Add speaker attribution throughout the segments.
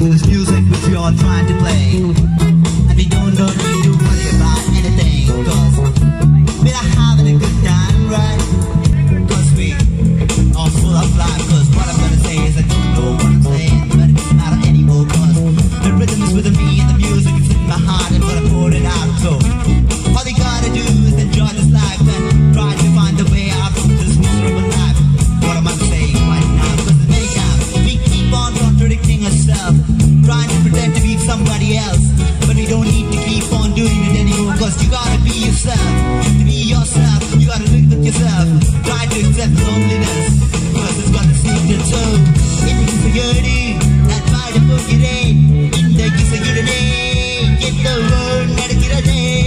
Speaker 1: to this music which we all trying to play. And we don't really do worry about anything, cause we're having a good time, right? Cause we are full of life. Cause what I'm gonna say is I don't know what I'm saying, but it doesn't matter anymore, cause the rhythm is with me and the music is in my heart and gonna pour it out. So all you gotta do is enjoy this life and try to find the way out of this miserable life. What am I saying right now? Cause many times we keep on contradicting ourselves, trying to pretend to be somebody else, but we don't need to keep on doing it anymore. Cause you gotta be yourself. To be yourself, you gotta live with yourself. Try to accept loneliness, cause it's gonna sneak your toe. It is a goodie, that's why the book it ain't. In the kiss of your day, get the word, not a kid a day.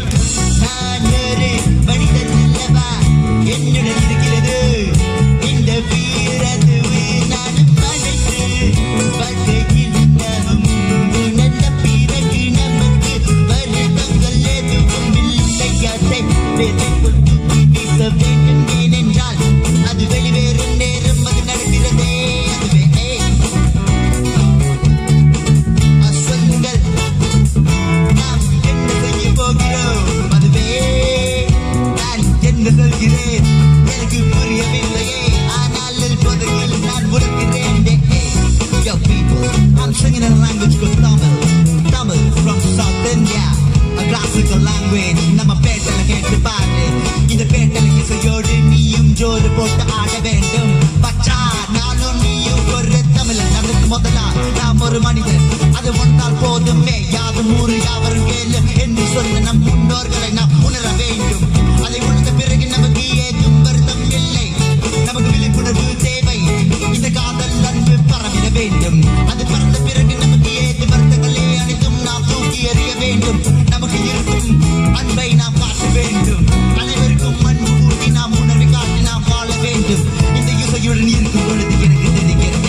Speaker 1: I'm singing in a language called Tamil from South India, a classical language. நம்ம பேட்டல கேட்டு பாரு, இந்த பேட்டல இசையோடு நீயும் ஜோடு போட்டு ஆட வேண்டும். பச்சா நானும் நீயும் ஒரு தமிழன், நமக்கு முதலா நாம் ஒரு மனிதன், அது ஒன்றால் போதுமே. யாரும் ஊரு யாவரும் கேளு என்று சொன்ன நம் முன்னோர்களை நாம் உணர வேண்டும். அதை உணர்ந்த பிறகு நமக்கு ஏதும் வருத்தம் இல்லை, நமக்கு விழிப்புணர்வு தேவை. இந்த காதல் அன்பு பரவிட வேண்டும், அது பறந்த பிறகு நமக்கு ஏது வருத்தங்களே அனைத்தும் நாம் தூக்கி எறிய வேண்டும். நமக்கு இருக்கும் அன்பை நாம் காட்ட வேண்டும், அனைவருக்கும் அன்பு கூட்டி நாம் உணர்வை காட்டி நாம் வாழ வேண்டும். இந்த இசையுடன் இருக்கும் பொழுது எனக்கு தெரிகிறதே.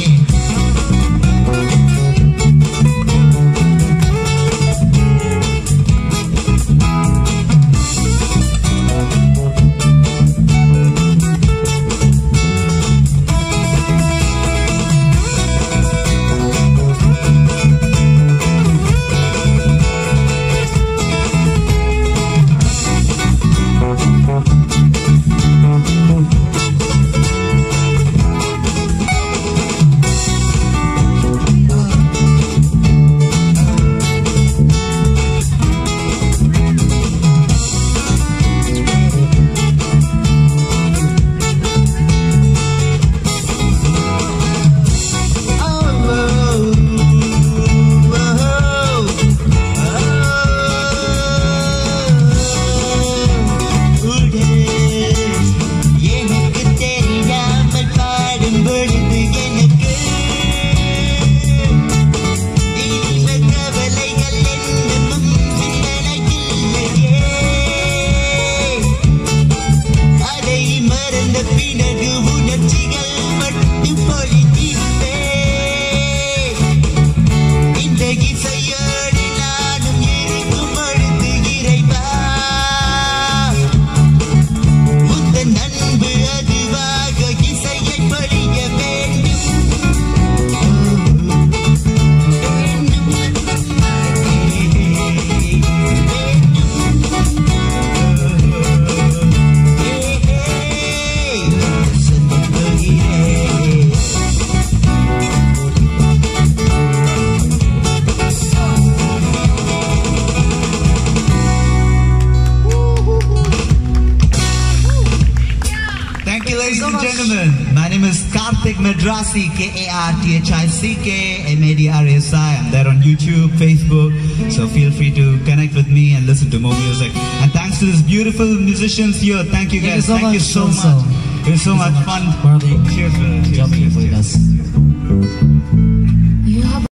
Speaker 1: Ladies and gentlemen, my name is Karthik Madrasi, Karthik Madrasi. I'm there on YouTube, Facebook, so feel free to connect with me and listen to more music. And thanks to these beautiful musicians here. Thank you guys. Thank you so much. It was so much fun.
Speaker 2: Cheers.
Speaker 1: Cheers.